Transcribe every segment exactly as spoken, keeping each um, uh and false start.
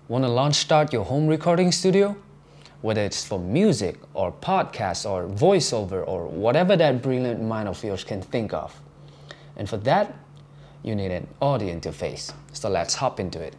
Want to launch start your home recording studio? Whether it's for music or podcasts or voiceover or whatever that brilliant mind of yours can think of. And for that, you need an audio interface. So let's hop into it.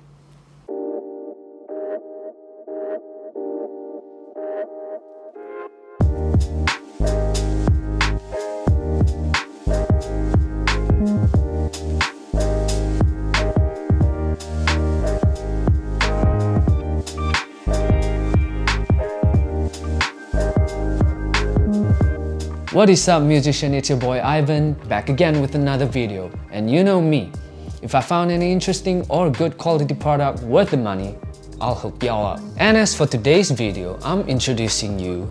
What is up, musician? It's your boy Ivan, back again with another video. And you know me, if I found any interesting or good quality product worth the money, I'll hook y'all up. And as for today's video, I'm introducing you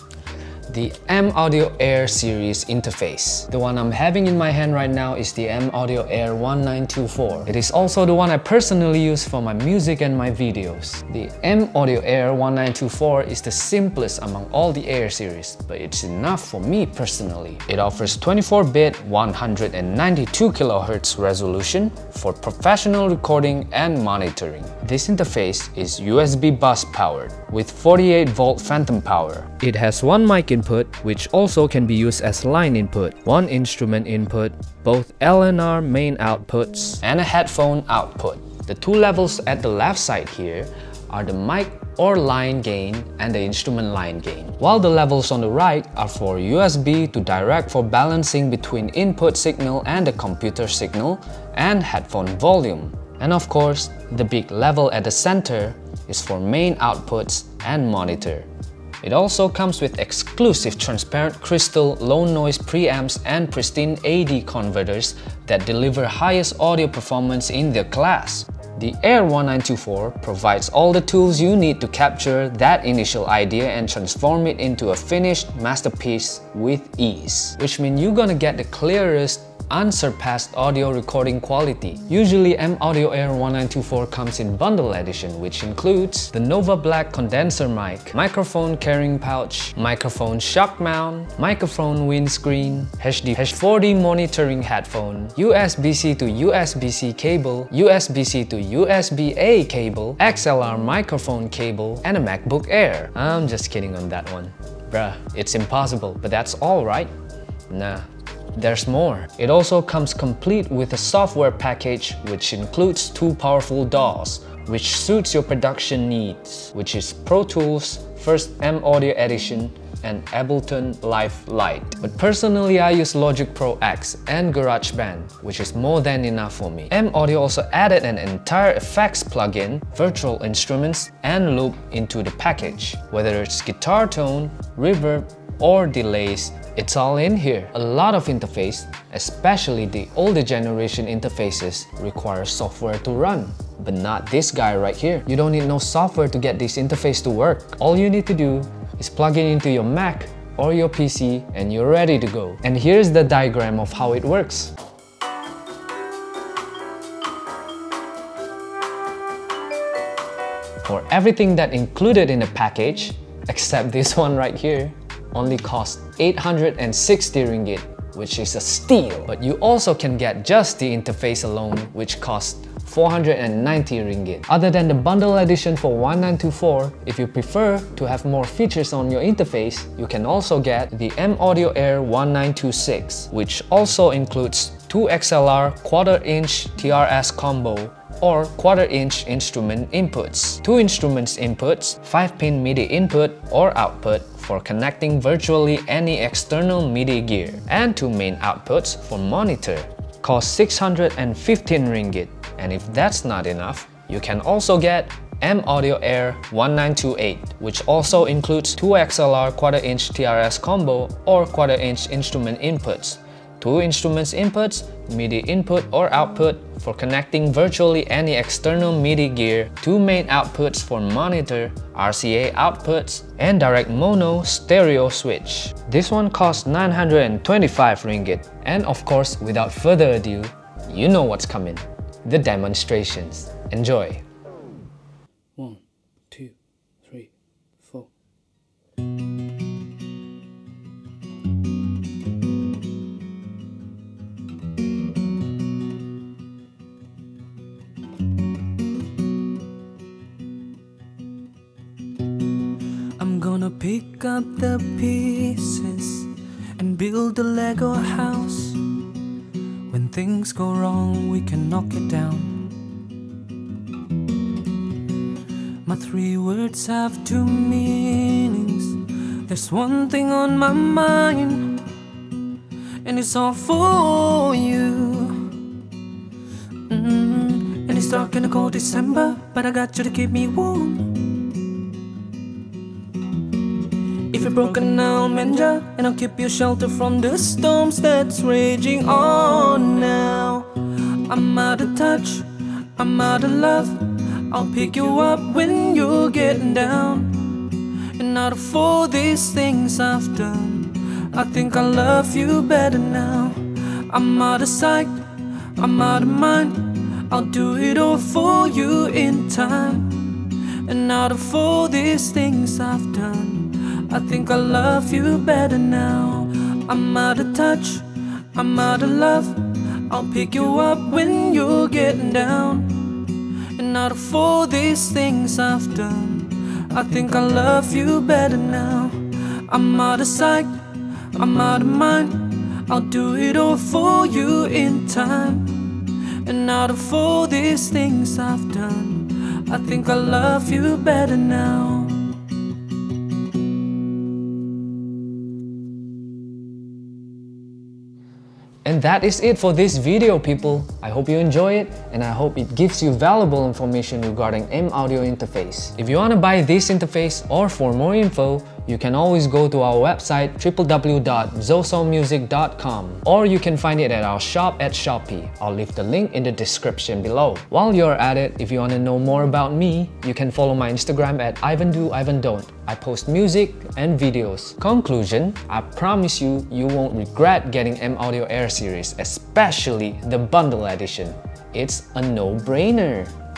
the M Audio Air series interface. The one I'm having in my hand right now is the M Audio Air one nine two four. It is also the one I personally use for my music and my videos. The M Audio Air one nine two four is the simplest among all the Air series, but it's enough for me personally. It offers twenty-four bit one hundred ninety-two kilohertz resolution for professional recording and monitoring. This interface is U S B bus powered with forty-eight volt phantom power. It has one mic input, which also can be used as line input, one instrument input, both L N R main outputs, and a headphone output. The two levels at the left side here are the mic or line gain and the instrument line gain, while the levels on the right are for U S B to direct for balancing between input signal and the computer signal and headphone volume. And of course, the big level at the center is for main outputs and monitor. It also comes with exclusive transparent crystal low noise preamps and pristine A D converters that deliver highest audio performance in their class. The Air one nine two four provides all the tools you need to capture that initial idea and transform it into a finished masterpiece with ease, which means you're gonna get the clearest, unsurpassed audio recording quality. Usually M Audio Air one nine two four comes in bundle edition, which includes the Nova Black condenser mic, microphone carrying pouch, microphone shock mount, microphone windscreen, H D four D monitoring headphone, U S B C to U S B C cable, U S B C to U S B A cable, X L R microphone cable, and a MacBook Air. I'm just kidding on that one. Bruh, it's impossible, but that's all right? Nah. There's more. It also comes complete with a software package which includes two powerful D A Ws, which suits your production needs, which is Pro Tools, First M Audio Edition, and Ableton Live Lite. But personally, I use Logic Pro X and GarageBand, which is more than enough for me. M Audio also added an entire effects plugin, virtual instruments, and loop into the package. Whether it's guitar tone, reverb, or delays, it's all in here. A lot of interface, especially the older generation interfaces, require software to run. But not this guy right here. You don't need no software to get this interface to work. All you need to do is plug it into your Mac or your P C and you're ready to go. And here's the diagram of how it works. For everything that included in the package, except this one right here, only cost eight hundred sixty ringgit, which is a steal. But you also can get just the interface alone, which costs four hundred ninety ringgit. Other than the bundle edition for one nine two four, if you prefer to have more features on your interface, you can also get the M Audio Air one nine two six, which also includes two X L R quarter inch T R S combo or quarter inch instrument inputs, two instruments inputs, five pin MIDI input or output for connecting virtually any external MIDI gear, and two main outputs for monitor. Cost six hundred fifteen ringgit. And if that's not enough, you can also get M Audio Air one nine two eight, which also includes two X L R quarter inch T R S combo or quarter inch instrument inputs, two instruments inputs, MIDI input or output for connecting virtually any external MIDI gear, two main outputs for monitor, R C A outputs, and direct mono stereo switch. This one costs nine hundred twenty-five ringgit. And of course, without further ado, you know what's coming. The demonstrations. Enjoy! One, two, three, four. pick up the pieces and build a Lego house. When things go wrong, we can knock it down. My three words have two meanings. There's one thing on my mind, and it's all for you. Mm-hmm. And it's dark in the cold December, but I got you to keep me warm. If you're broken, I'll mend ya, and I'll keep you shelter from the storms that's raging on now. I'm out of touch, I'm out of love. I'll pick you up when you're getting down. And out of all these things I've done, I think I love you better now. I'm out of sight, I'm out of mind. I'll do it all for you in time. And out of all these things I've done, I think I love you better now. I'm out of touch, I'm out of love. I'll pick you up when you're getting down. And out of all these things I've done, I think I love you better now. I'm out of sight, I'm out of mind. I'll do it all for you in time. And out of all these things I've done, I think I love you better now. And that is it for this video, people. I hope you enjoy it, and I hope it gives you valuable information regarding M Audio interface. If you want to buy this interface or for more info, you can always go to our website w w w dot zoso music dot com, or you can find it at our shop at Shopee. I'll leave the link in the description below. While you're at it, if you want to know more about me, you can follow my Instagram at Ivan Do Ivan Don't. I post music and videos. Conclusion, I promise you, you won't regret getting M Audio Air series, especially the bundle edition. It's a no-brainer.